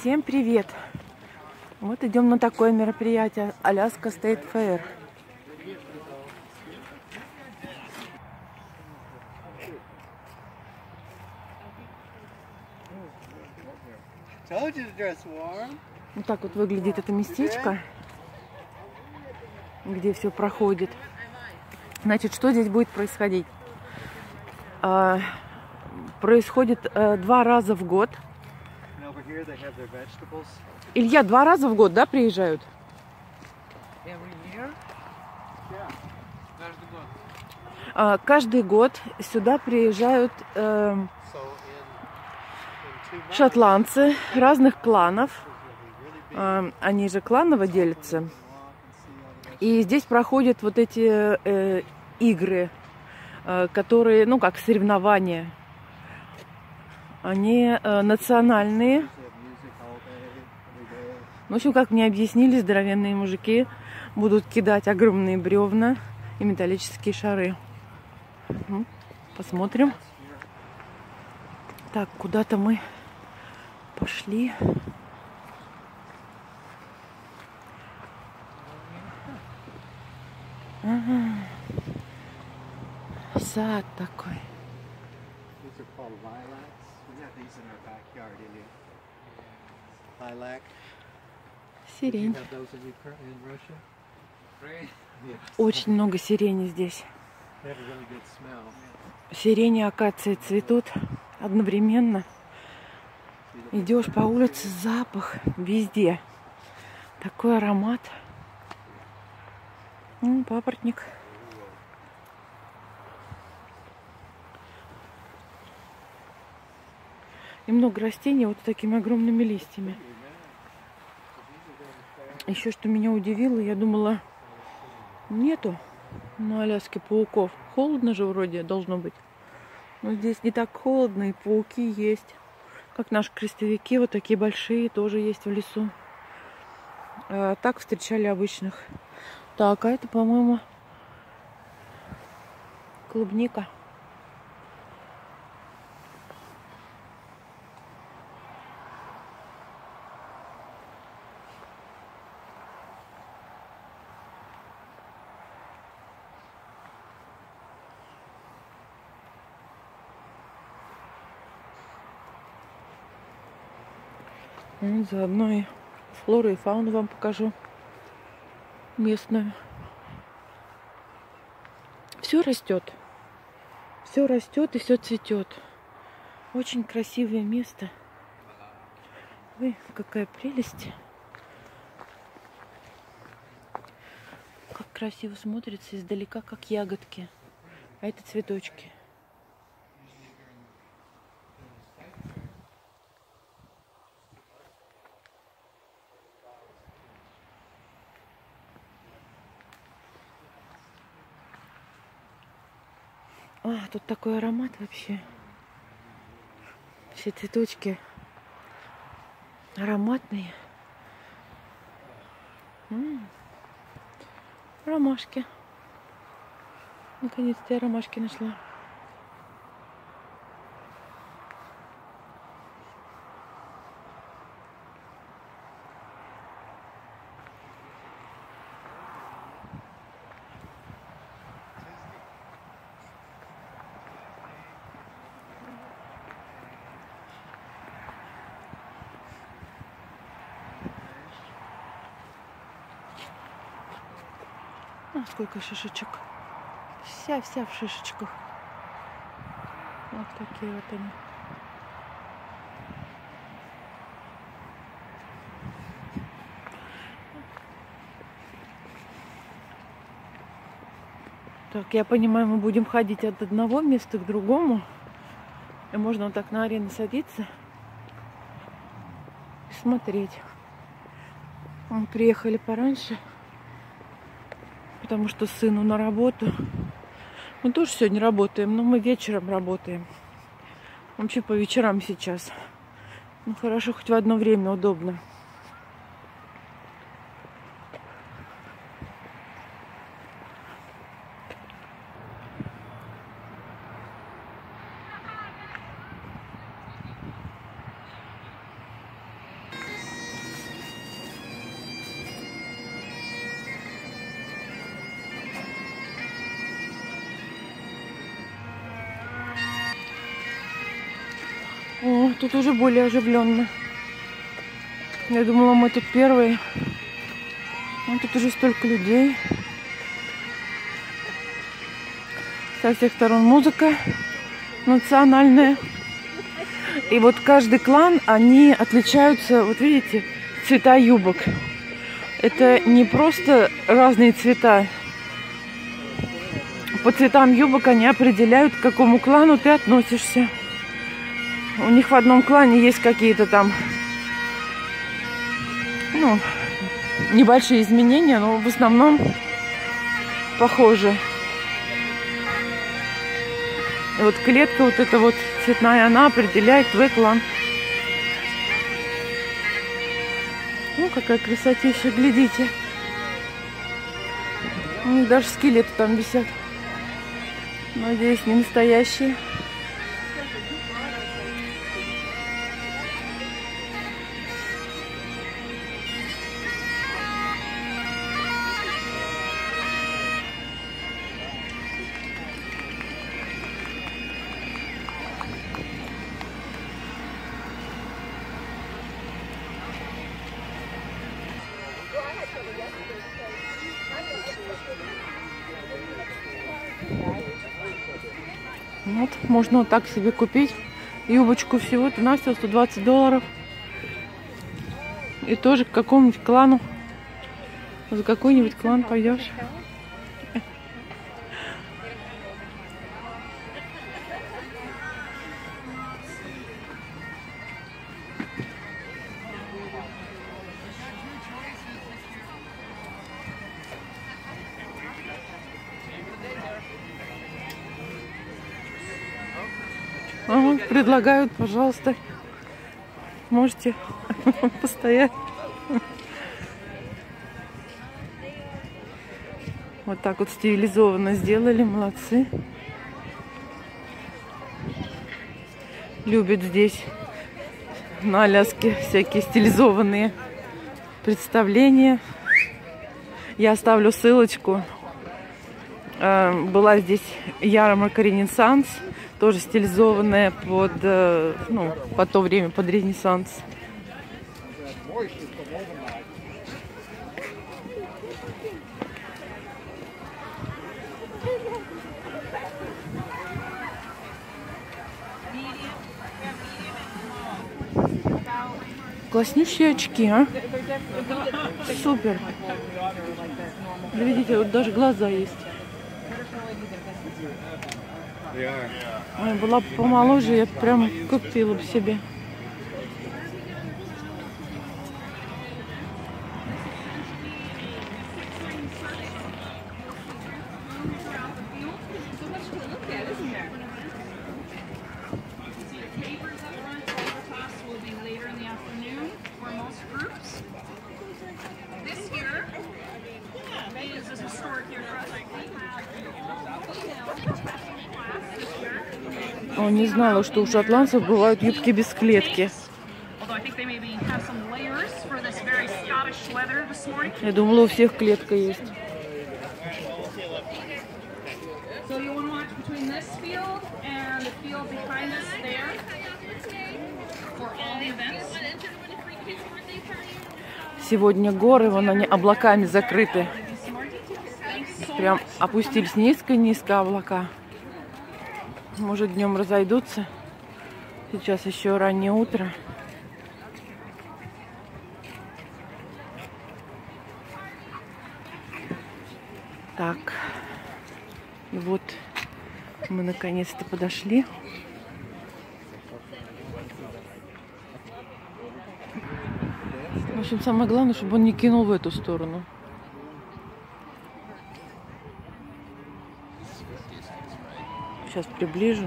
Всем привет! Вот идем на такое мероприятие Alaska State Fair. Вот так вот выглядит это местечко, где все проходит. Значит, что здесь будет происходить? Происходит 2 раза в год. Илья, 2 раза в год, да, приезжают? Каждый год сюда приезжают шотландцы разных кланов. Они же кланово делятся. И здесь проходят вот эти игры, которые, ну, как соревнования. Они национальные. В общем, как мне объяснили, здоровенные мужики будут кидать огромные бревна и металлические шары. Посмотрим. Так, куда-то мы пошли. Ага. Сад такой. Сирень. Очень много сирени здесь. Сирень и акация цветут одновременно. Идешь по улице, запах везде. Такой аромат. Папоротник. И много растений вот с такими огромными листьями. Еще что меня удивило, я думала, нету на Аляске пауков. Холодно же вроде должно быть. Но здесь не так холодно, и пауки есть. Как наши крестовики, вот такие большие, тоже есть в лесу. Так встречали обычных. Так, а это, по-моему, клубника. Заодно и флору и фауну вам покажу. Местную. Все растет. Все растет и все цветет. Очень красивое место. Ой, какая прелесть. Как красиво смотрится издалека, как ягодки. А это цветочки. Тут такой аромат вообще. Все цветочки ароматные. Ромашки. Наконец-то я ромашки нашла. Сколько шишечек. Вся в шишечках. Вот такие вот они. Так, я понимаю, мы будем ходить от одного места к другому. И можно вот так на арену садиться и смотреть. Мы приехали пораньше, потому что сыну на работу. Мы тоже сегодня работаем, но мы вечером работаем. Вообще по вечерам сейчас. Ну хорошо, хоть в одно время удобно. О, тут уже более оживленно. Я думала, мы тут первые. А тут уже столько людей. Со всех сторон музыка национальная. И вот каждый клан, они отличаются, вот видите, цвета юбок. Это не просто разные цвета. По цветам юбок они определяют, к какому клану ты относишься. У них в одном клане есть какие-то там, ну, небольшие изменения, но в основном похожи. И вот клетка вот эта вот цветная, она определяет твой клан. Ну, какая красотища, глядите. У них даже скелеты там висят. Надеюсь, не настоящие. Вот, можно вот так себе купить юбочку всего-то на все $120. И тоже к какому-нибудь клану. За какой-нибудь клан пойдешь. Ага, предлагают, пожалуйста, можете постоять. Вот так вот стилизованно сделали, молодцы. Любят здесь на Аляске всякие стилизованные представления. Я оставлю ссылочку. Была здесь ярмарка Ренессанс, тоже стилизованная под, ну, по то время, под Ренессанс. Класснющие очки, а? Супер. Да, видите, вот даже глаза есть. Ой, была бы помоложе, я прям купила бы себе. О, не знала, что у шотландцев бывают юбки без клетки. Я думала, у всех клетка есть. Сегодня горы, вон они облаками закрыты. Прям опустились низко-низко облака. Может, днем разойдутся. Сейчас еще раннее утро. Так. Вот мы наконец-то подошли. В общем, самое главное, чтобы он не кинул в эту сторону. Сейчас приближу.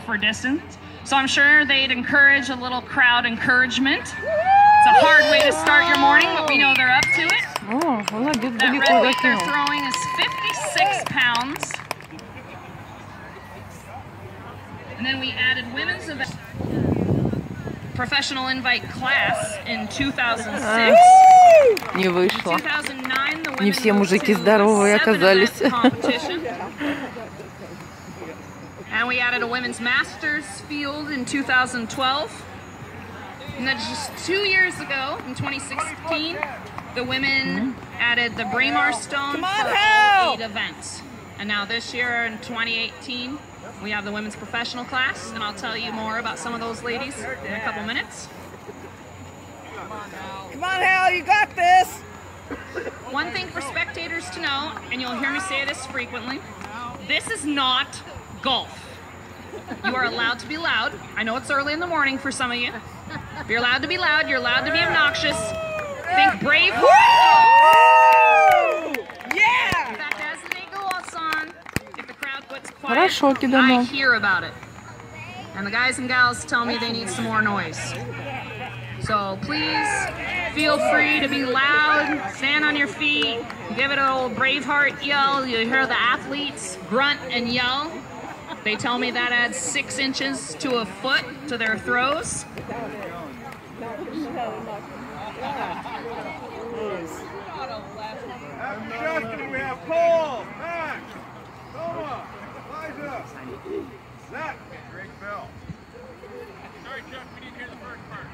for distance. So I'm sure they'd encourage a little crowd encouragement. It's a hard way to start your morning, but we know they're up to it. О, молодец, That далеко red weight they're закинул. throwing is 56 pounds. And then we added women's event professional invite class in 2006. Не вышло. 2009 the Не women все moved мужики to здоровые a 7-event оказались. competition. And we added a women's masters field in 2012. And then just 2 years ago, in 2016, the women added the Braemar Stone for all 8 events. And now this year, in 2018, we have the women's professional class, and I'll tell you more about some of those ladies in a couple minutes. Come on, Hal, you got this! One thing for spectators to know, and you'll hear me say this frequently, this is not golf. You are allowed to be loud. I know it's early in the morning for some of you. But you're allowed to be loud, you're allowed to be obnoxious. Think brave. Yeah! In fact, as the day goes on, if the crowd gets quiet, Хорошо кидано. I hear about it. And the guys and gals tell me they need some more noise. So please feel free to be loud, stand on your feet, give it an old Braveheart yell. You hear the athletes grunt and yell. They tell me that adds 6 inches to a foot to their throws. Justin, we have Cole, Max, Noah, Elijah, Zach, Greg Bell. Sorry, Chuck, we didn't hear the first part.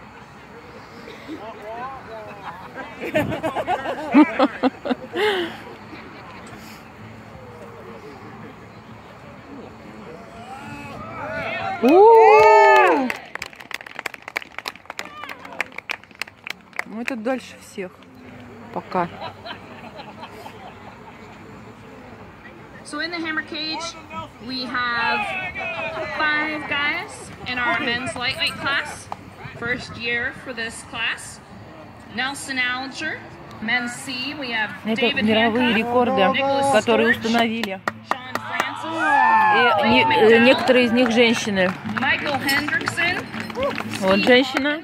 О! Ну это дальше всех. Пока. So in the hammer cage, we have 5 guys in our men's lightweight class. First year for this class. Nelson Alger, men's C. We have Это David мировые Hancock, рекорды, Nicholas которые Storch, установили. Sean Francis, И Blake McDowell, некоторые из них женщины. Michael Hendrickson, Вот женщина,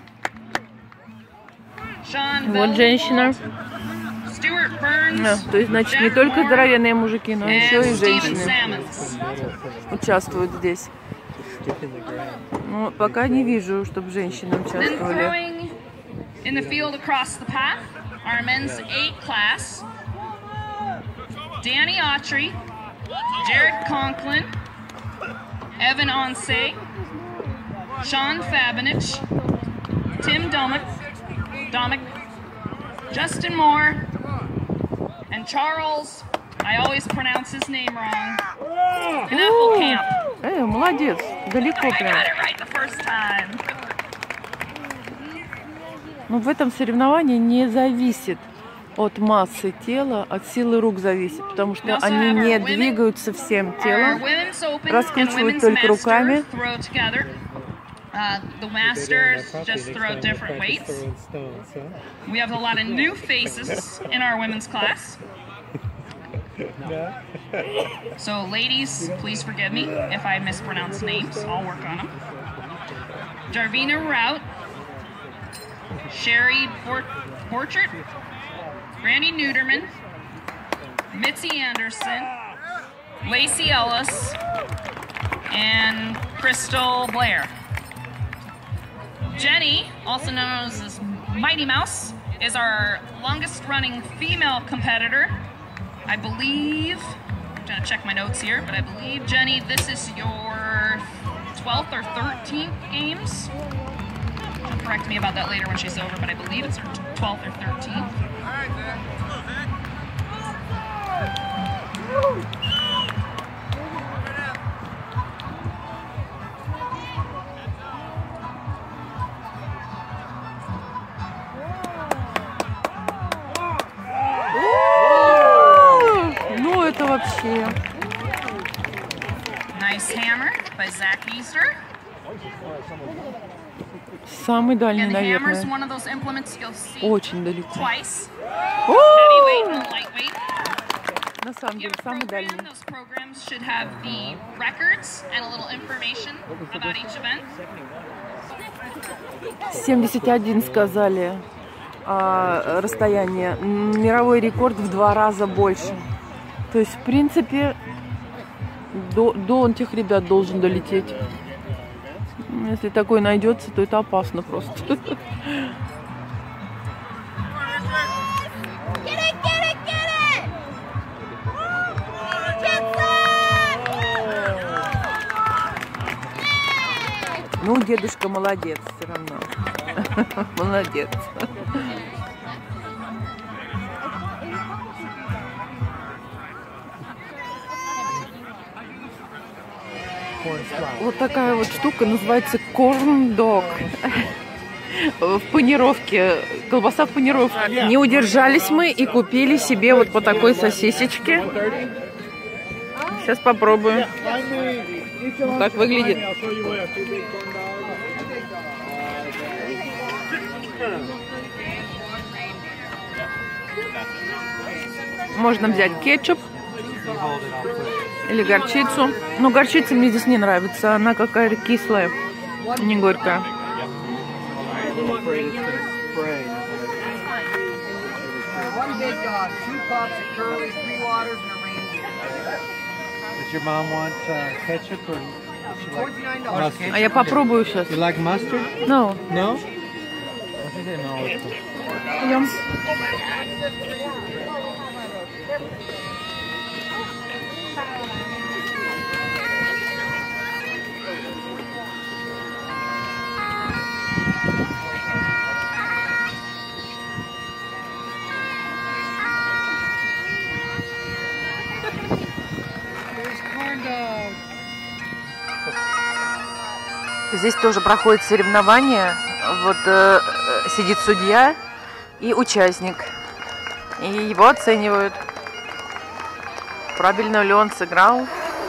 Sean вот женщина. Stuart Burns, То есть, значит, не Jack только Moore, здоровенные мужики, но еще and и Steven женщины Sammons. участвуют здесь. Ну, пока не вижу, чтобы женщины Then участвовали. throwing in the field across the path, our men's 8 class, Danny Autry, Jared Conklin, Evan Onse, Sean Fabinich, Tim Domick, Justin Moore, and Charles, I always pronounce his name wrong, Knappelkamp. Молодец, далеко I прям. got it right the first time. Но в этом соревновании не зависит от массы тела, от силы рук зависит, потому что они не двигаются всем Our телом, women's open раскручивают and только women's руками. master throw together. The masters just throw different weights. We have a lot of new faces in our women's class. So ladies, please forgive me if I mispronounce names. I'll work on them. Jarvina Rout, Sherry Borchert, Randy Neuterman, Mitzi Anderson, Lacey Ellis, and Crystal Blair. Jenny, also known as Mighty Mouse, is our longest running female competitor. I believe, I'm trying to check my notes here, but I believe, Jenny, this is your 12th or 13th games. She'll correct me about that later when she's over, but I believe it's her 12th or 13th. Ну это вообще. Nice hammer by Zach Easter. Самый дальний, And the hammer is наверное. one of those implements you'll see Очень далеко. twice. О! Heavyweight and lightweight. На самом деле, самый дальний. Those programs should have the records and a little information about each event. 71 сказали расстояние. Мировой рекорд в 2 раза больше. То есть, в принципе, до этих ребят должен долететь. Если такой найдется, то это опасно просто. Ну, дедушка молодец все равно. Молодец. Вот такая вот штука называется корн-дог. В панировке. Колбаса в панировке. Не удержались мы и купили себе вот по такой сосисечке. Сейчас попробуем. Вот так выглядит. Можно взять кетчуп или горчицу. Но горчица мне здесь не нравится. Она какая-то кислая, не горькая. Does your mom want ketchup or does she like mustard? А я попробую сейчас. You like mustard? No. No? No. Идем. Здесь тоже проходит соревнование. Вот сидит судья и участник. И его оценивают. Правильно ли он сыграл.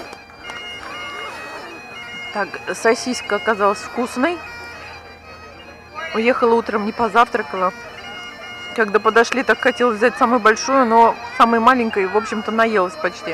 Так, сосиска оказалась вкусной. Уехала утром, не позавтракала. Когда подошли, так хотела взять самую большую, но самой маленькой, в общем-то, наелась почти.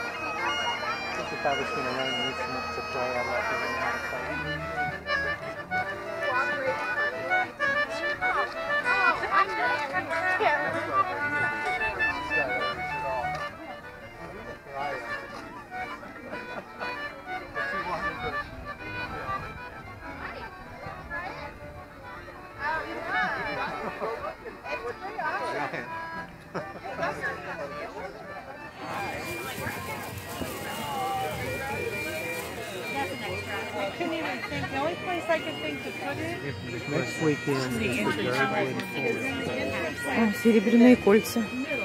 Серебряные кольца.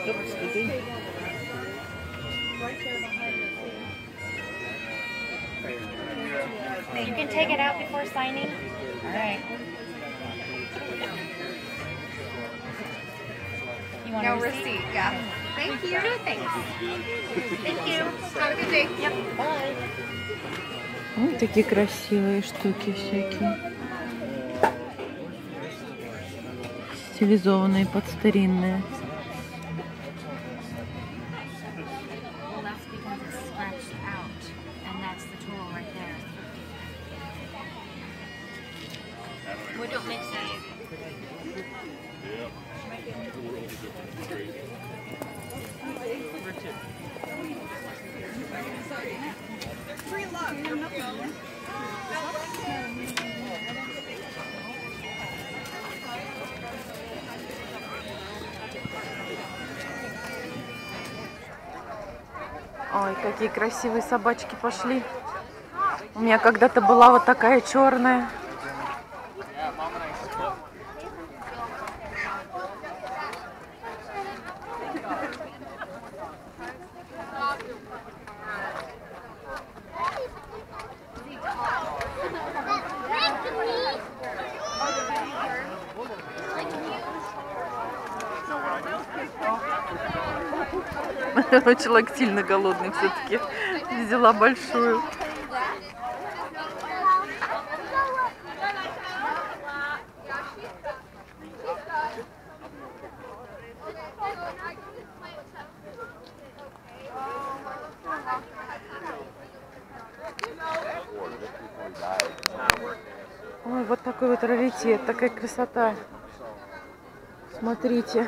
You can take it out before signing. All right. You want No a receipt? receipt, yeah. Thank you. No thanks. Thank you. Have a good day. Yep. Bye. Вот такие красивые штуки всякие. Стилизованные под старинные. Well, that's because it's scratched out, and that's the tool right there. We don't mix that. Ой, какие красивые собачки пошли. У меня когда-то была вот такая черная. Человек сильно голодный все-таки. Взяла большую. Ой, вот такой вот раритет, такая красота. Смотрите.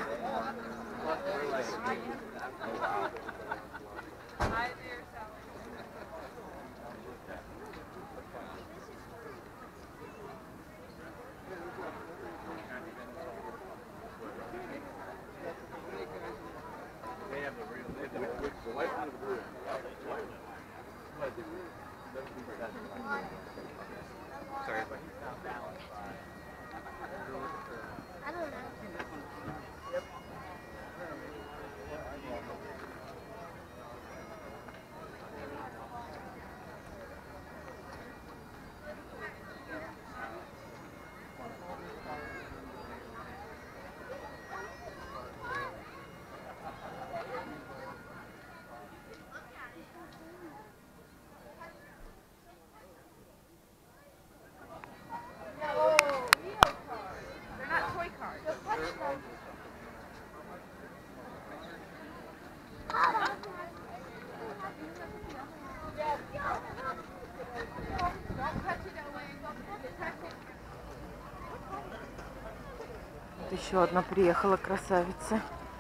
Еще одна приехала красавица.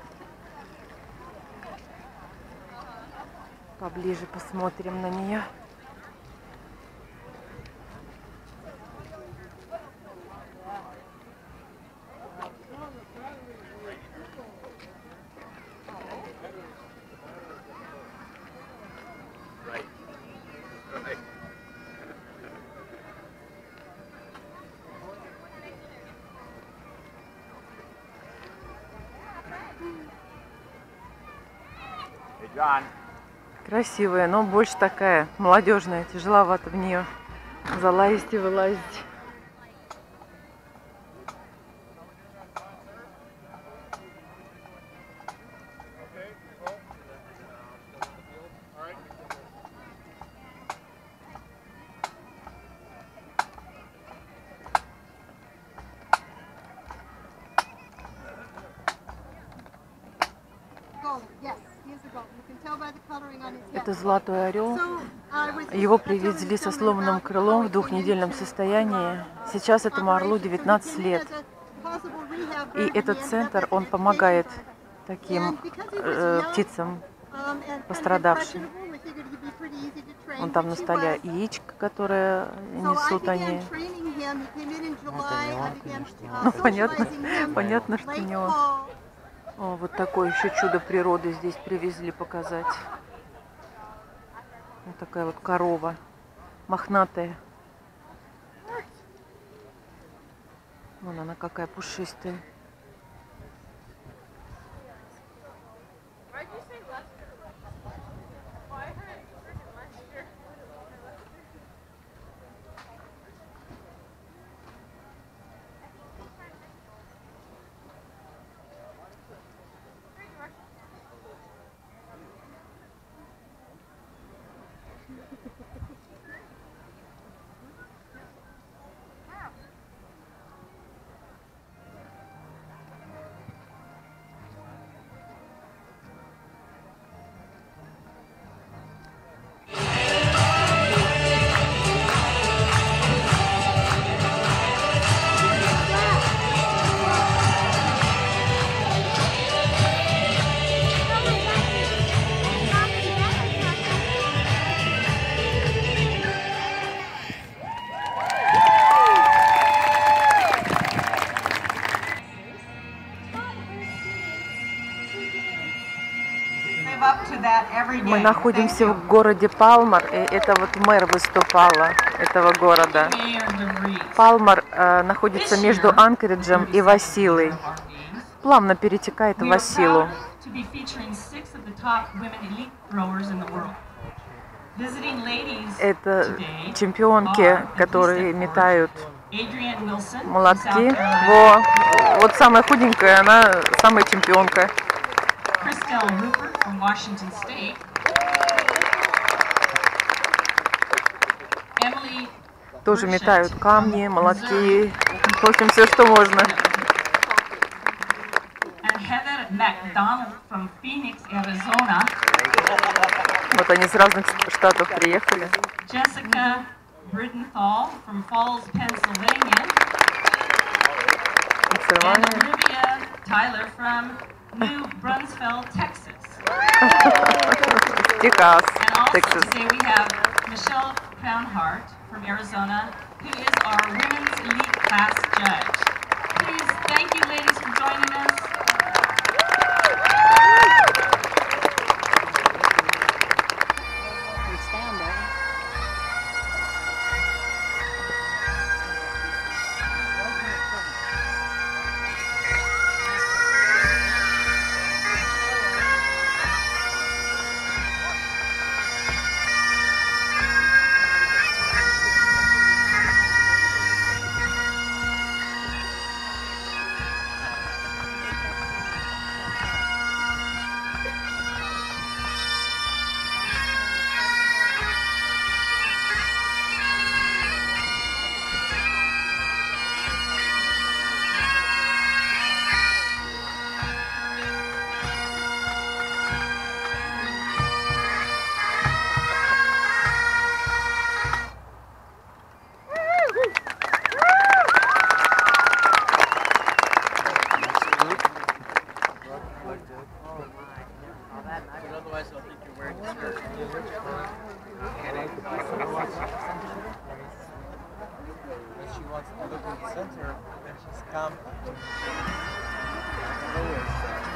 Поближе посмотрим на нее. Красивая, но больше такая молодежная, тяжеловато в нее залазить и вылазить. Это золотой орел. Его привезли со сломанным крылом в двухнедельном состоянии. Сейчас этому орлу 19 лет. И этот центр, он помогает таким птицам пострадавшим. Вон там на столе яичко, которое несут они. Ну, понятно, что не он. О, вот такое еще чудо природы здесь привезли показать. Вот такая вот корова, мохнатая. Вон она какая пушистая. Мы находимся в городе Палмар, и это вот мэр выступала этого города. Палмар находится между Анкориджем и Василой. Плавно перетекает в Василу. Это чемпионки, которые метают молотки. Вот самая худенькая, она самая чемпионка. Тоже метают камни, молотки, в общем, все, что можно. Вот они с разных штатов приехали. Bridenthal from Falls, Pennsylvania. Все And нормально. Olivia Tyler from New Brunswick, Texas. Техас, And also Texas. today we have Michelle Crownhart from Arizona, who is our Women's Elite Class Judge. Please, thank you ladies for joining us. She wants to look in the center and she's come.